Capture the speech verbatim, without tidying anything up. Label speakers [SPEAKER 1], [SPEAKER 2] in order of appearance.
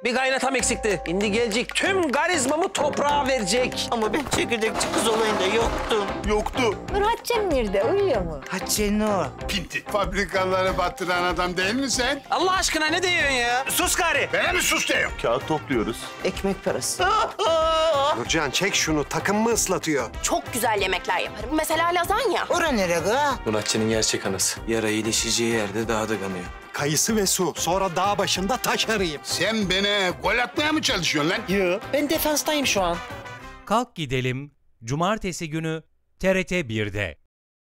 [SPEAKER 1] Bir kaynatam eksikti. Şimdi gelecek tüm karizmamı toprağa verecek.
[SPEAKER 2] Ama ben çekirdekçi kız olayında yoktum.
[SPEAKER 3] Yoktu.
[SPEAKER 4] Nurhatcığım nerede? Uyuyor mu?
[SPEAKER 2] Hatice Nur.
[SPEAKER 3] Pinti. Fabrikaları battıran adam değil mi sen?
[SPEAKER 1] Allah aşkına ne diyorsun ya? Sus gari.
[SPEAKER 3] Bana mi sus diyorum?
[SPEAKER 5] Kağıt topluyoruz.
[SPEAKER 2] Ekmek parası.
[SPEAKER 6] Nurcan çek şunu, takım mı ıslatıyor?
[SPEAKER 7] Çok güzel yemekler yaparım. Mesela lazanya.
[SPEAKER 2] Ora nere ga?
[SPEAKER 1] Muratçı'nın gerçek anası. Yara iyileşeceği yerde daha da kanıyor.
[SPEAKER 6] Kayısı ve su. Sonra dağ başında taş arayayım.
[SPEAKER 3] Sen bana gol atmaya mı çalışıyorsun lan?
[SPEAKER 1] Yo, ben defanstayım şu an.
[SPEAKER 8] Kalk Gidelim Cumartesi günü T R T bir'de.